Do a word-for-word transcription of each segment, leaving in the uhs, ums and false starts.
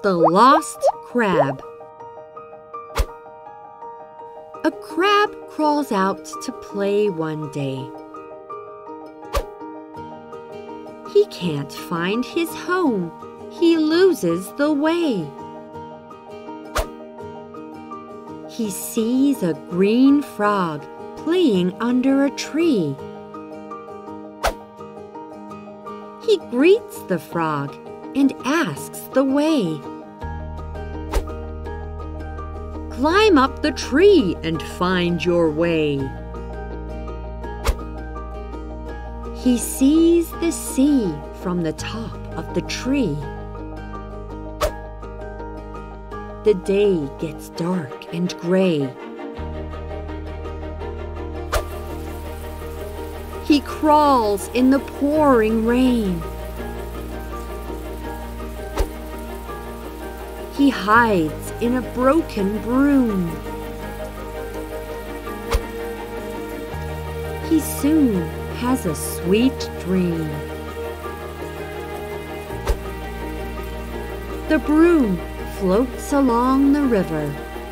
The Lost Crab. A crab crawls out to play one day. He can't find his home. He loses the way. He sees a green frog playing under a tree. He greets the frog and asks the way. Climb up the tree and find your way. He sees the sea from the top of the tree. The day gets dark and gray. He crawls in the pouring rain. He hides in a broken broom. He soon has a sweet dream. The broom floats along the river.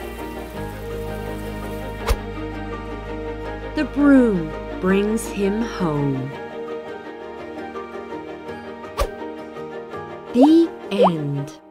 The broom brings him home. The end.